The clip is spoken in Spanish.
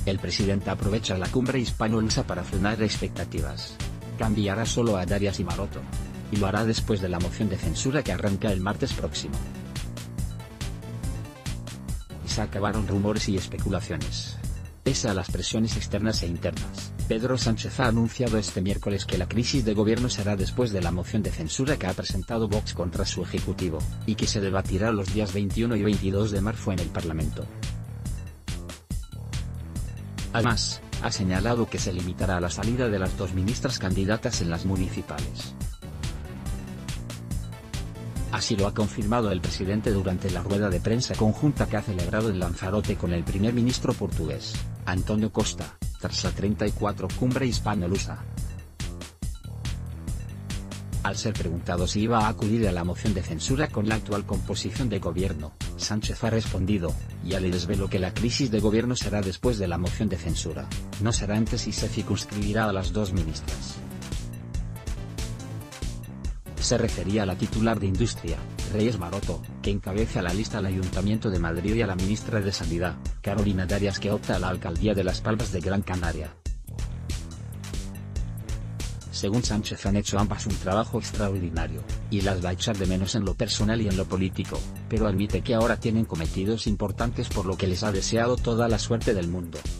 El presidente aprovecha la cumbre hispano-lusa para frenar expectativas. Cambiará solo a Darias y Maroto. Y lo hará después de la moción de censura que arranca el martes próximo. Y se acabaron rumores y especulaciones. Pese a las presiones externas e internas, Pedro Sánchez ha anunciado este miércoles que la crisis de gobierno será después de la moción de censura que ha presentado Vox contra su ejecutivo, y que se debatirá los días 21 y 22 de marzo en el Parlamento. Además, ha señalado que se limitará a la salida de las dos ministras candidatas en las municipales. Así lo ha confirmado el presidente durante la rueda de prensa conjunta que ha celebrado en Lanzarote con el primer ministro portugués, António Costa, tras la 34 Cumbre Hispano-Lusa. Al ser preguntado si iba a acudir a la moción de censura con la actual composición de gobierno, Sánchez ha respondido: ya le desvelo que la crisis de gobierno será después de la moción de censura, no será antes y se circunscribirá a las dos ministras. Se refería a la titular de Industria, Reyes Maroto, que encabeza la lista al Ayuntamiento de Madrid, y a la ministra de Sanidad, Carolina Darias, que opta a la alcaldía de Las Palmas de Gran Canaria. Según Sánchez, han hecho ambas un trabajo extraordinario, y las va a echar de menos en lo personal y en lo político, pero admite que ahora tienen cometidos importantes, por lo que les ha deseado toda la suerte del mundo.